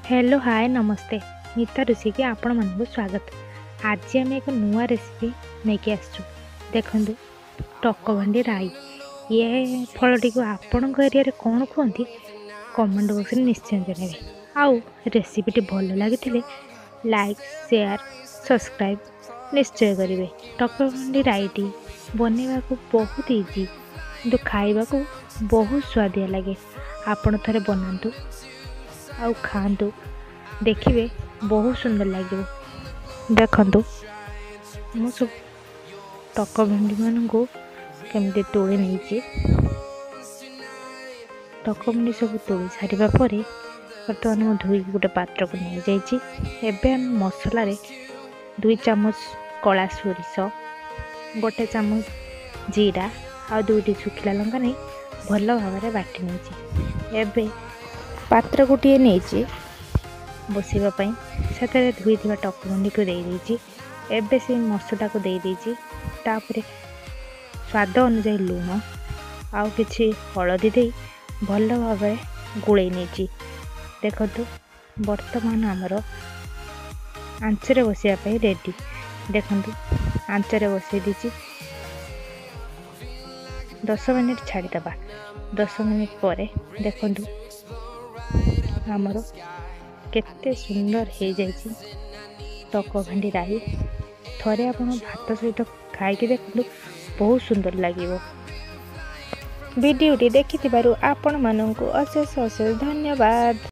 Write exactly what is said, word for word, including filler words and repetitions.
Hello hi नमस्ते नीता ऋषि की आपण मानक स्वागत। आज आम एक नुआ रेसिपी नहीं आसचु। देखु टकभंडी राई ये फलटी को आपण एरिया रे कौन कहते कमेंट बॉक्स में निश्चय जनइबे। आउ रेसिपीटी भल लगी लाइक शेयर सब्सक्राइब निश्चय करेंगे। टकभंडी राईटी बनवा को बहुत इजी किंतु खाइबा को बहुत स्वादिया लगे। आपण थरे बनातु आउ खातु देखिए बहुत सुंदर लगे। देखु मु सब टकभंडी मान को केमती तोड़ी नहीं टकभंडी सब तोड़ी सारा पर बर्तमान मुझे धोई गोटे पात्र को नहीं जाइए। मसला रे दुई चामच कला सोरिष गोटे चामच जीरा आ दुईटी सुखिला लंका नहीं भल भाव में बाटी नहीं पात्र गोटे नहीं बसवाई से धोई टकभंडी को दे देती। एबे से मसला को दे देती तापर स्वाद अनुसार लुण आउ किछि हलदी दे भल भाव गोले नहीं। देखु बर्तमान आमर आंचरे बसापी रेडी। देखु आंचरे बसई दी दस मिनिट छाड़ीदबा। दस मिनिट पर देखु आमर केते सुंदर हो जाइए टकभंडी राई। थरे आप भात सहित खाई देखु बहुत सुंदर लगे। वीडियोटी देखि आपण मानक अशेष अशेष धन्यवाद।